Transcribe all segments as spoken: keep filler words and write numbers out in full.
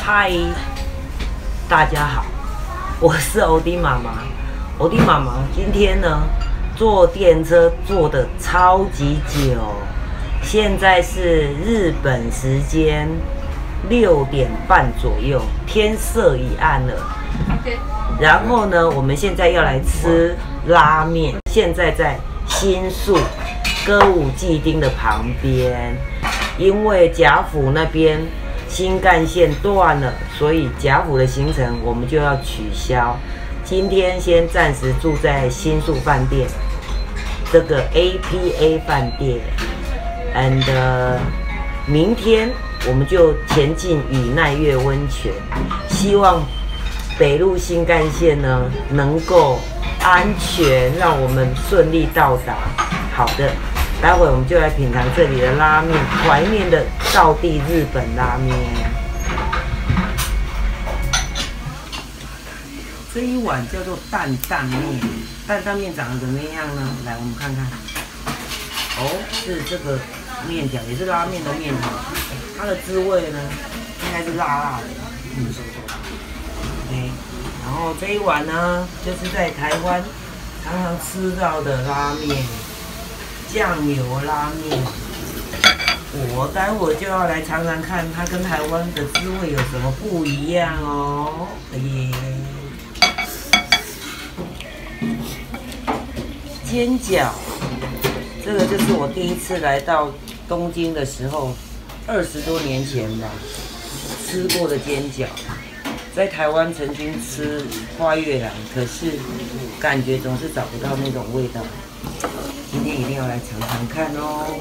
嗨，大家好，我是欧弟妈妈。欧弟妈妈今天呢坐电车坐的超级久，现在是日本时间六点半左右，天色已暗了。Okay. 然后呢，我们现在要来吃拉面，现在在新宿歌舞伎町的旁边，因为甲府那边新干线断了，所以甲府的行程我们就要取消。今天先暂时住在新宿饭店，这个 A P A 饭店 ，and、uh, 明天我们就前进与奈月温泉，希望北陆新干线呢能够安全，让我们顺利到达。好的，待会我们就来品尝这里的拉面，怀念的道地日本拉面。这一碗叫做担担面，担担面长得怎么样呢？来，我们看看。哦，是这个面条，也是拉面的面条，它的滋味呢应该是辣辣的。嗯 ，OK。然后这一碗呢，就是在台湾常常吃到的拉面，酱油拉面。我待会就要来尝尝看，它跟台湾的滋味有什么不一样哦。耶！煎饺，这个就是我第一次来到东京的时候，二十多年前吧，吃过的煎饺。在台湾曾经吃花月兰，可是感觉总是找不到那种味道。今天一定要来尝尝看哦！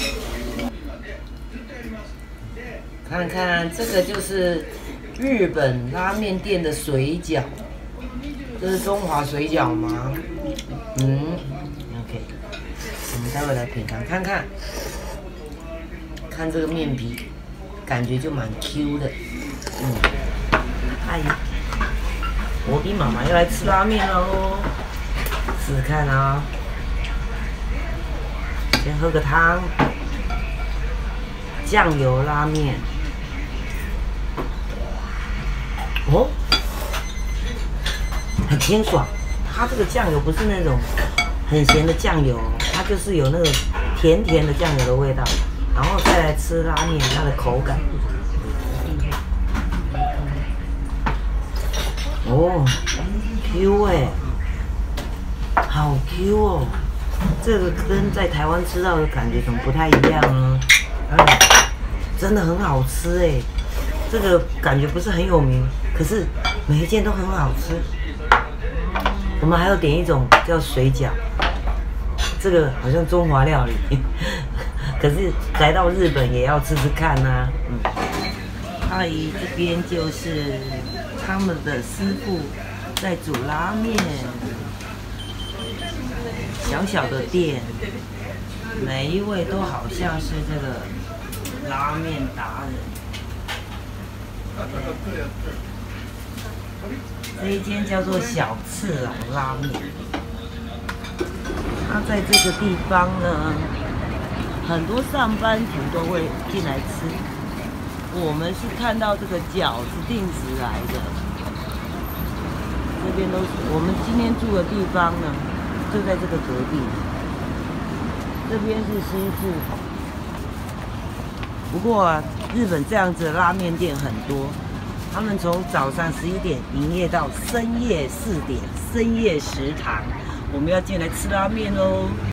看看这个就是日本拉面店的水饺，这是中华水饺吗？嗯 ，OK， 我们待会来品尝看看。看这个面皮，感觉就蛮 Q 的，嗯。哎，我的妈妈要来吃拉面喽，试试看啊、哦。先喝个汤，酱油拉面。哦，很清爽。它这个酱油不是那种很咸的酱油，它就是有那个甜甜的酱油的味道。然后再来吃拉面，它的口感。哦 ，Q 哎，好 Q 哦！这个跟在台湾吃到的感觉怎么不太一样呢？哎，真的很好吃哎！这个感觉不是很有名，可是每一件都很好吃。我们还要点一种叫水饺，这个好像中华料理，可是来到日本也要吃吃看呐、啊。嗯，阿姨这边就是他们的师傅在煮拉面，小小的店，每一位都好像是这个拉面达人。这一间叫做小次郎拉面，它在这个地方呢，很多上班族都会进来吃。我们是看到这个饺子定时来的，这边都是我们今天住的地方呢，就在这个隔壁。这边是新宿，不过、啊、日本这样子的拉面店很多，他们从早上十一点营业到深夜四点，深夜食堂。我们要进来吃拉面喽。